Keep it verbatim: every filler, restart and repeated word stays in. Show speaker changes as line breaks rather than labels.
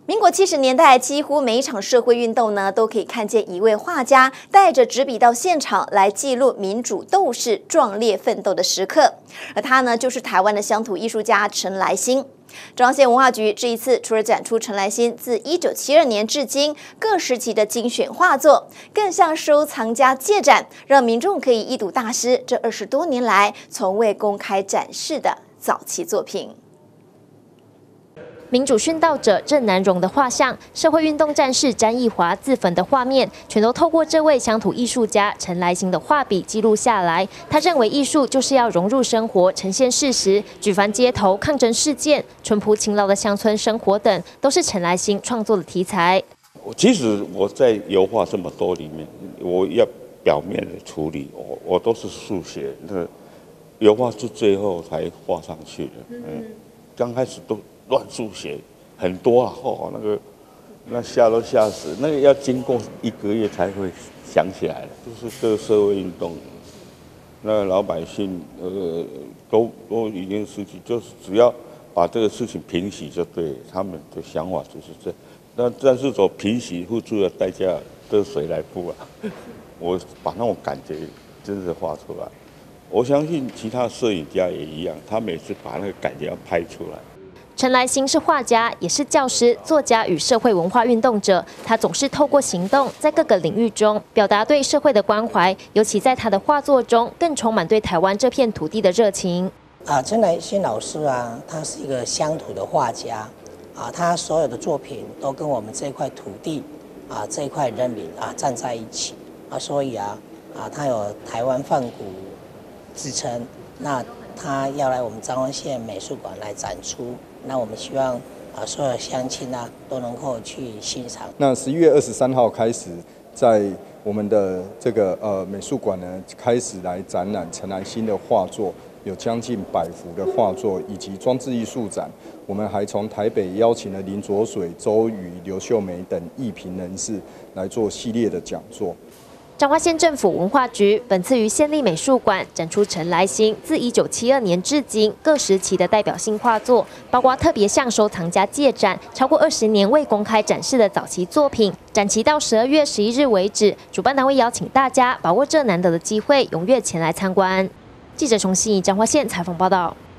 民国七十年代，几乎每一场社会运动呢，都可以看见一位画家带着纸笔到现场来记录民主斗士壮烈奋斗的时刻。而他呢，就是台湾的乡土艺术家陈来兴。中央县文化局这一次除了展出陈来兴自一九七二年至今各时期的精选画作，更向收藏家借展，让民众可以一睹大师这二十多年来从未公开展示的早期作品。
民主殉道者郑南榕的画像，社会运动战士詹义华自焚的画面，全都透过这位乡土艺术家陈来兴的画笔记录下来。他认为艺术就是要融入生活，呈现事实，举凡街头抗争事件、淳朴勤劳的乡村生活等，都是陈来兴创作的题材。
其实我在油画这么多里面，我要表面的处理，我我都是速写，那油画是最后才画上去的。嗯，刚开始都乱速写很多啊，哦，那个那吓都吓死，那个要经过一个月才会想起来的，就是这个社会运动，那老百姓呃都都已经失去，就是只要把这个事情平息就对，他们的想法就是这，那但是说平息付出的代价，这谁来付啊？我把那种感觉真的画出来，我相信其他摄影家也一样，他每次把那个感觉要拍出来。
陈来兴是画家，也是教师、作家与社会文化运动者。他总是透过行动，在各个领域中表达对社会的关怀，尤其在他的画作中，更充满对台湾这片土地的热情。
啊，陈来兴老师啊，他是一个乡土的画家啊，他所有的作品都跟我们这块土地啊、这一块人民啊站在一起啊，所以啊啊，他有台湾梵谷之称。那他要来我们彰化县美术馆来展出，那我们希望啊所有乡亲啊都能够去欣赏。
那十一月二十三号开始，在我们的这个呃美术馆呢，开始来展览陈来兴的画作，有将近百幅的画作，以及装置艺术展。我们还从台北邀请了林浊水、周瑜、刘秀梅等艺评人士来做系列的讲座。
彰化县政府文化局本次于县立美术馆展出陈来兴自一九七二年至今各时期的代表性画作，包括特别向收藏家借展超过二十年未公开展示的早期作品。展期到十二月十一日为止，主办单位邀请大家把握这难得的机会，踊跃前来参观。记者从信彰化县采访报道。